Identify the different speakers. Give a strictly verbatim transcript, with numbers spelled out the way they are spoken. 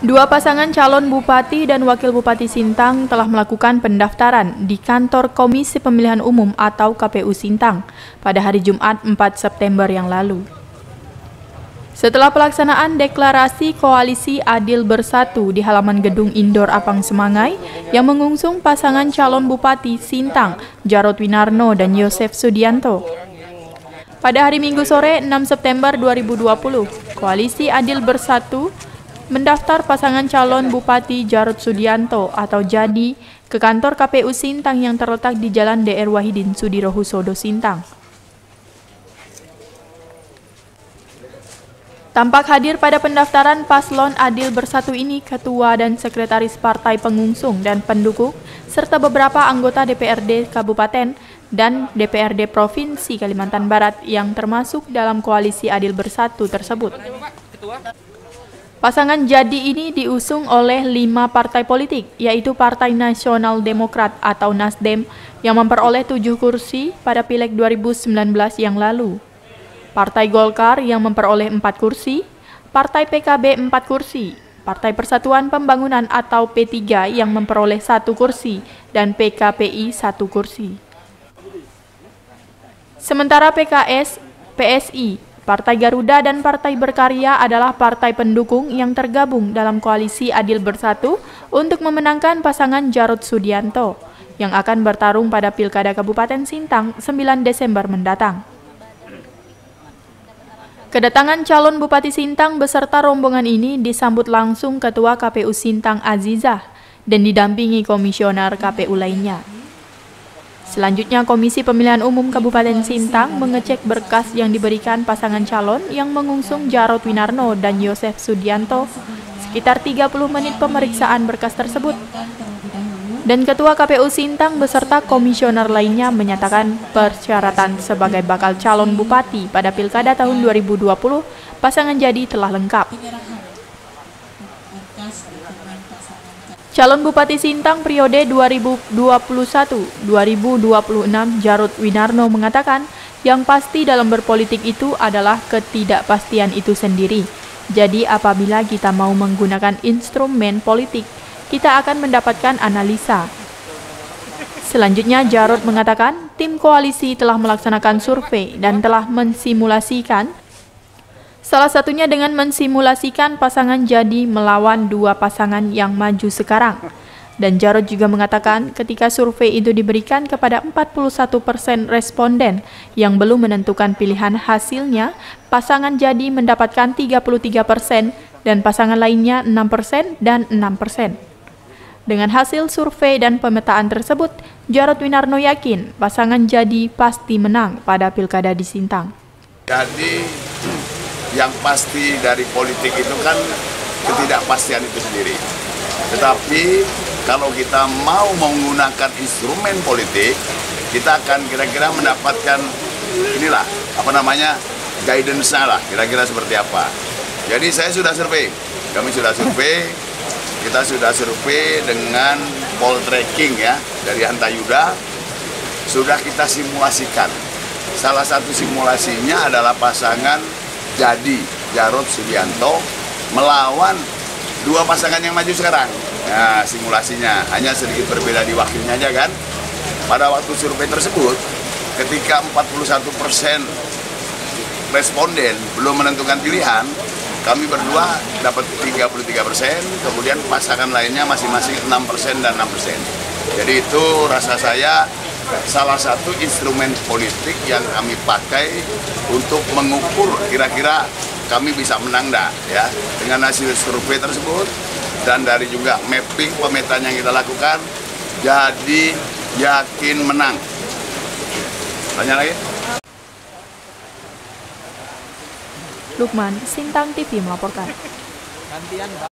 Speaker 1: Dua pasangan calon Bupati dan Wakil Bupati Sintang telah melakukan pendaftaran di Kantor Komisi Pemilihan Umum atau K P U Sintang pada hari Jumat empat September yang lalu. Setelah pelaksanaan deklarasi Koalisi Adil Bersatu di halaman gedung Indoor Apang Semangai yang mengusung pasangan calon Bupati Sintang, Jarod Winarno dan Yosef Sudianto. Pada hari Minggu sore enam September dua ribu dua puluh, Koalisi Adil Bersatu mendaftar pasangan calon Bupati Jarod Sudianto atau Jadi ke kantor K P U Sintang yang terletak di Jalan D R Wahidin Sudirohusodo Sintang. Tampak hadir pada pendaftaran paslon Adil Bersatu ini ketua dan sekretaris partai pengusung dan pendukung serta beberapa anggota D P R D Kabupaten dan D P R D Provinsi Kalimantan Barat yang termasuk dalam Koalisi Adil Bersatu tersebut. Pasangan Jadi ini diusung oleh lima partai politik, yaitu Partai Nasional Demokrat atau Nasdem yang memperoleh tujuh kursi pada Pileg dua ribu sembilan belas yang lalu, Partai Golkar yang memperoleh empat kursi, Partai P K B empat kursi, Partai Persatuan Pembangunan atau P tiga yang memperoleh satu kursi, dan P K P I satu kursi. Sementara P K S, P S I, Partai Garuda dan Partai Berkarya adalah partai pendukung yang tergabung dalam Koalisi Adil Bersatu untuk memenangkan pasangan Jarod Sudianto yang akan bertarung pada Pilkada Kabupaten Sintang sembilan Desember mendatang. Kedatangan calon Bupati Sintang beserta rombongan ini disambut langsung Ketua K P U Sintang Azizah dan didampingi komisioner K P U lainnya. Selanjutnya, Komisi Pemilihan Umum Kabupaten Sintang mengecek berkas yang diberikan pasangan calon yang mengusung Jarod Winarno dan Yosef Sudianto sekitar tiga puluh menit pemeriksaan berkas tersebut. Dan Ketua K P U Sintang beserta komisioner lainnya menyatakan persyaratan sebagai bakal calon bupati pada Pilkada tahun dua ribu dua puluh pasangan Jadi telah lengkap. Calon Bupati Sintang periode dua ribu dua puluh satu sampai dua ribu dua puluh enam Jarod Winarno mengatakan yang pasti dalam berpolitik itu adalah ketidakpastian itu sendiri. Jadi apabila kita mau menggunakan instrumen politik, kita akan mendapatkan analisa. Selanjutnya Jarod mengatakan tim koalisi telah melaksanakan survei dan telah mensimulasikan salah satunya dengan mensimulasikan pasangan Jadi melawan dua pasangan yang maju sekarang. Dan Jarod juga mengatakan ketika survei itu diberikan kepada empat puluh satu persen responden yang belum menentukan pilihan hasilnya, pasangan Jadi mendapatkan tiga puluh tiga persen dan pasangan lainnya enam persen dan enam persen. Dengan hasil survei dan pemetaan tersebut, Jarod Winarno yakin pasangan Jadi pasti menang pada Pilkada di Sintang.
Speaker 2: Jadi yang pasti dari politik itu kan ketidakpastian itu sendiri. Tetapi kalau kita mau menggunakan instrumen politik, kita akan kira-kira mendapatkan inilah apa namanya guidance-nya lah, kira-kira seperti apa. Jadi saya sudah survei, kami sudah survei, kita sudah survei dengan poll tracking ya dari Hantayuda, sudah kita simulasikan. Salah satu simulasinya adalah pasangan Jadi Jarod Sudianto melawan dua pasangan yang maju sekarang. Nah, simulasinya hanya sedikit berbeda di wakilnya aja kan. Pada waktu survei tersebut, ketika empat puluh satu persen responden belum menentukan pilihan, kami berdua dapat tiga puluh tiga persen, kemudian pasangan lainnya masing-masing enam persen dan enam persen. Jadi itu rasa saya salah satu instrumen politik yang kami pakai untuk mengukur kira-kira kami bisa menang dah ya dengan hasil survei tersebut dan dari juga mapping pemetaan yang kita lakukan, jadi yakin menang. Tanya lagi?
Speaker 1: Lukman, Sintang T V melaporkan.